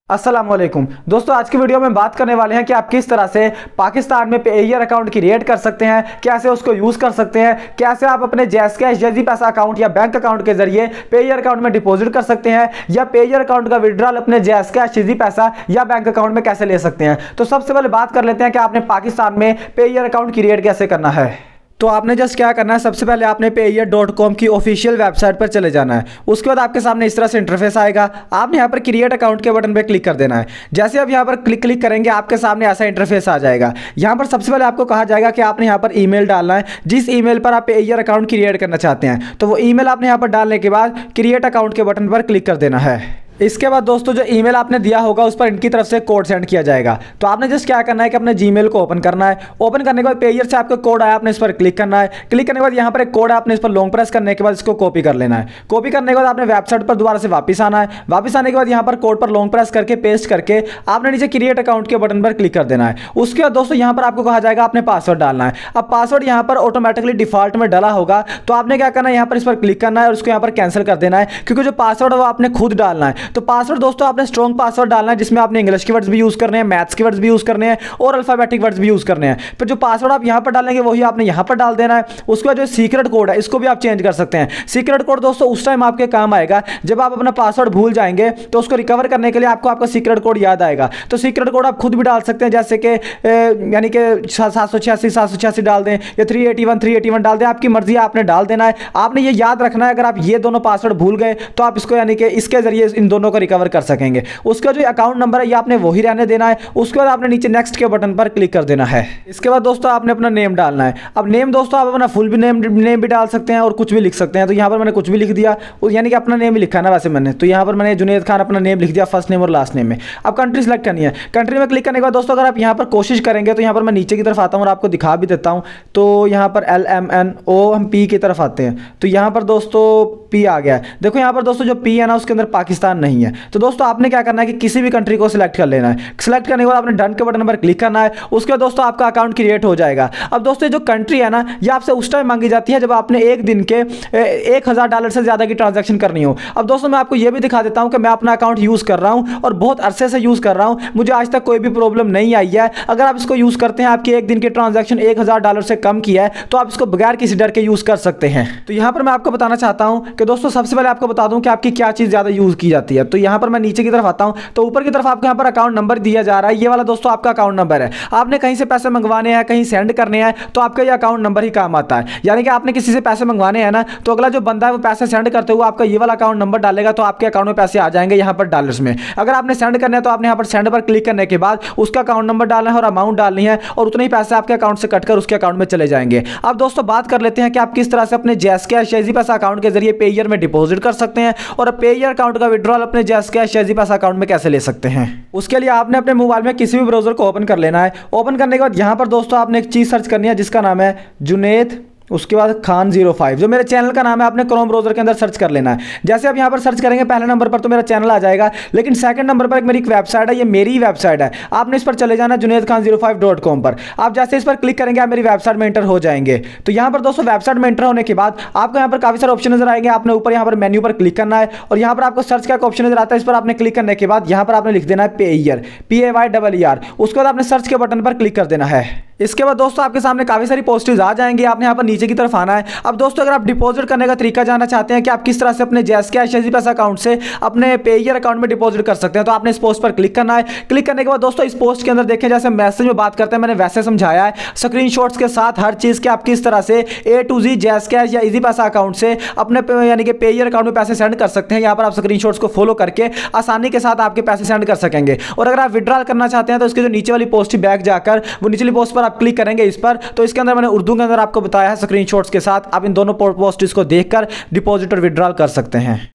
अस्सलाम वालेकुम दोस्तों, आज की वीडियो में बात करने वाले हैं कि आप किस तरह से पाकिस्तान में पेयर अकाउंट क्रिएट कर सकते हैं, कैसे उसको यूज़ कर सकते हैं, कैसे आप अपने जैज़कैश जैज़ी पैसा अकाउंट या बैंक अकाउंट के जरिए पेयर अकाउंट में डिपॉजिट कर सकते हैं, या पेयर अकाउंट का विड्रॉल अपने जैज़कैश जैज़ी पैसा या बैंक अकाउंट में कैसे ले सकते हैं। तो सबसे पहले बात कर लेते हैं कि आपने पाकिस्तान में पेयर अकाउंट क्रिएट कैसे करना है। तो आपने जस्ट क्या करना है, सबसे पहले आपने payer.com की ऑफिशियल वेबसाइट पर चले जाना है। उसके बाद आपके सामने इस तरह से इंटरफेस आएगा। आपने यहाँ पर क्रिएट अकाउंट के बटन पे क्लिक कर देना है। जैसे आप यहाँ पर क्लिक करेंगे आपके सामने ऐसा इंटरफेस आ जाएगा। यहाँ पर सबसे पहले आपको कहा जाएगा कि आपने यहाँ पर ईमेल डालना है, जिस ईमेल पर आप पेयर अकाउंट क्रिएट करना चाहते हैं। तो वो ईमेल आपने यहाँ पर डालने के बाद क्रिएट अकाउंट के बटन पर क्लिक कर देना है। इसके बाद दोस्तों जो ईमेल आपने दिया होगा उस पर इनकी तरफ से कोड सेंड किया जाएगा। तो आपने जस्ट क्या करना है कि अपने जीमेल को ओपन करना है। ओपन करने के बाद पेयर से आपको कोड आया, आपने इस पर क्लिक करना है। क्लिक करने के बाद यहाँ पर एक कोड है, आपने इस पर लॉन्ग प्रेस करने के बाद इसको कॉपी कर लेना है। कॉपी करने के बाद आपने वेबसाइट पर दोबारा से वापस आना है। वापस आने के बाद यहाँ पर कोड पर लॉन्ग प्रेस करके पेस्ट करके आपने नीचे क्रिएट अकाउंट के बटन पर क्लिक कर देना है। उसके बाद दोस्तों यहाँ पर आपको कहा जाएगा आपने पासवर्ड डालना है। अब पासवर्ड यहाँ पर ऑटोमेटिकली डिफॉल्ट में डाला होगा, तो आपने क्या करना है, यहाँ पर इस पर क्लिक करना है और उसको यहाँ पर कैंसिल कर देना है, क्योंकि जो पासवर्ड है वो आपने खुद डालना है। तो पासवर्ड दोस्तों आपने स्ट्रॉन्ग पासवर्ड डालना है, जिसमें आपने इंग्लिश की वर्ड्स भी यूज करने हैं, मैथ्स की वर्ड्स भी यूज करने हैं और अल्फाबेटिक वर्ड्स भी यूज करने हैं। फिर जो पासवर्ड आप यहां पर डालेंगे वही आपने यहां पर डाल देना है। उसके बाद जो सीक्रेट कोड है इसको भी आप चेंज कर सकते हैं। सीक्रेट कोड दोस्तों उस टाइम आपके काम आएगा जब आप अपना पासवर्ड भूल जाएंगे, तो उसको रिकवर करने के लिए आपको आपका सीक्रेट कोड याद आएगा। तो सीक्रेट कोड आप खुद भी डाल सकते हैं, जैसे कि यानी कि 786 डाल दें या 381 डाल दें, आपकी मर्जी, आपने डाल देना है। आपने ये याद रखना है, अगर आप ये दोनों पासवर्ड भूल गए तो आप इसको यानी कि इसके जरिए इन दोनों को रिकवर कर सकेंगे। उसका जो अकाउंट नंबर है ये आपने वही रहने देना है। उसके बाद आपने नीचे नेक्स्ट के बटन पर क्लिक कर देना है। इसके बाद दोस्तों आपने अपना नेम डालना है। अब नेम दोस्तों आप अपना फुल भी नेम भी डाल सकते हैं और कुछ भी लिख सकते हैं। तो यहाँ पर मैंने कुछ भी लिख दिया, यानी कि अपना नेम ही लिखा है ना वैसे मैंने, तो यहाँ पर मैंने जुनेद खान अपना नेम लिख दिया, फर्स्ट नेम और लास्ट नेम में। अब कंट्री सेलेक्ट करनी है। कंट्री में क्लिक करने के बाद दोस्तों अगर आप यहाँ पर कोशिश करेंगे तो यहाँ पर मैं नीचे की तरफ आता हूँ और आपको दिखा भी देता हूँ। तो यहाँ पर LMNO हम P की तरफ आते हैं, तो यहाँ पर दोस्तों P आ गया है। देखो यहाँ पर दोस्तों जो P है ना उसके अंदर पाकिस्तान नहीं है। तो दोस्तों आपने क्या करना है कि किसी भी कंट्री को सिलेक्ट कर लेना है। सिलेक्ट करने के बाद आपने डन के बटन पर क्लिक करना है। उसके बाद दोस्तों आपका अकाउंट क्रिएट हो जाएगा। अब दोस्तों जो कंट्री है ना ये आपसे उस टाइम मांगी जाती है जब आपने एक दिन के $1000 से ज़्यादा की ट्रांजैक्शन करनी हो। अब दोस्तों मैं आपको ये भी दिखा देता हूँ कि मैं अपना अकाउंट यूज़ कर रहा हूँ और बहुत अरसे से यूज़ कर रहा हूँ, मुझे आज तक कोई भी प्रॉब्लम नहीं आई है। अगर आप इसको यूज़ करते हैं, आपकी एक दिन की ट्रांजैक्शन $1000 से कम की है, तो आप इसको बगैर किसी डर के यूज़ कर सकते हैं। तो यहाँ पर मैं आपको बताना चाहता हूँ कि दोस्तों सबसे पहले आपको बता दूँ कि आपकी क्या चीज़ ज़्यादा यूज़ की जाती है। तो यहाँ पर मैं नीचे की तरफ आता हूँ, तो ऊपर की तरफ आपको यहाँ पर अकाउंट नंबर दिया जा रहा है। ये वाला दोस्तों आपका अकाउंट नंबर है। आपने कहीं से पैसे मंगवाने हैं, कहीं सेंड करने हैं, तो आपका ये अकाउंट नंबर ही काम आता है। यानी कि आपने किसी से पैसे मंगवाने हैं ना, तो अगला जो बंदा है वो पैसे सेंड करते हुए आपका ये वाला अकाउंट नंबर डालेगा, तो आपके अकाउंट में पैसे आ जाएंगे यहाँ पर डॉलर्स में। अगर आपने सेंड करना है तो आपने यहाँ पर सेंड पर क्लिक करने के बाद उसका अकाउंट नंबर डालना है और अमाउंट डालनी है, और उतने ही पैसे आपके अकाउंट से कटकर उसके अकाउंट में चले जाएंगे। अब दोस्तों बात कर लेते हैं कि आप किस तरह से अपने जैज़कैश जैज़ी पैसा अकाउंट के जरिए पेयर में डिपॉजिट कर सकते हैं और पेयर अकाउंट का विड्रॉल अपने जैज़कैश जैज़ी पैसा अकाउंट में कैसे ले सकते हैं। उसके लिए आपने अपने मोबाइल में किसी भी ब्राउज़र को ओपन कर लेना है। ओपन करने के बाद यहाँ पर दोस्तों आपने एक चीज़ सर्च करनी है जिसका नाम है जुनेद, उसके बाद खान 05, जो मेरे चैनल का नाम है। आपने क्रोम ब्राउज़र के अंदर सर्च कर लेना है। जैसे आप यहाँ पर सर्च करेंगे पहले नंबर पर तो मेरा चैनल आ जाएगा, लेकिन सेकंड नंबर पर एक मेरी वेबसाइट है, ये मेरी वेबसाइट है। आपने इस पर चले जाना JunaidKhan05.com पर। आप जैसे इस पर क्लिक करेंगे आप मेरी वेबसाइट में एंटर हो जाएंगे। तो यहाँ पर दोस्तों वेबसाइट में एंटर होने के बाद आपको यहाँ पर काफ़ी सारे ऑप्शन नजर आएंगे। आपने ऊपर यहाँ पर मेन्यू पर क्लिक करना है और यहाँ पर आपको सर्च का ऑप्शन नजर आता है। इस पर आपने क्लिक करने के बाद यहाँ पर आपने लिख देना है पेयर, PAYER। उसके बाद आपने सर्च के बटन पर क्लिक कर देना है। इसके बाद दोस्तों आपके सामने काफ़ी सारी पोस्टेज आ जाएंगी। आपने यहाँ पर नीचे की तरफ आना है। अब दोस्तों अगर आप डिपॉजिट करने का तरीका जानना चाहते हैं कि आप किस तरह से अपने जैज़कैश जैज़ी पैसा अकाउंट से अपने पेयर अकाउंट में डिपॉजिट कर सकते हैं, तो आपने इस पोस्ट पर क्लिक करना है। क्लिक करने के बाद दोस्तों इस पोस्ट के अंदर देखें जैसे मैसेज में बात करते हैं मैंने वैसे समझाया है, स्क्रीनशॉट्स के साथ हर चीज़ के आप किस तरह से A to Z जैज़कैश या इजी पैसा अकाउंट से अपने यानी कि पेयर अकाउंट में पैसे सेंड कर सकते हैं। यहाँ पर आप स्क्रीनशॉट्स को फॉलो करके आसानी के साथ आपके पैसे सेंड कर सकेंगे। और अगर आप विड्रॉल करना चाहते हैं तो इसके जो नीचे वाली पोस्ट बैक जाकर वो निचली पोस्ट पर आप क्लिक करेंगे इस पर, तो इसके अंदर मैंने उर्दू के अंदर आपको बताया है स्क्रीनशॉट्स के साथ। आप इन दोनों पोस्ट्स को देखकर डिपॉजिट और विड्रॉल कर सकते हैं।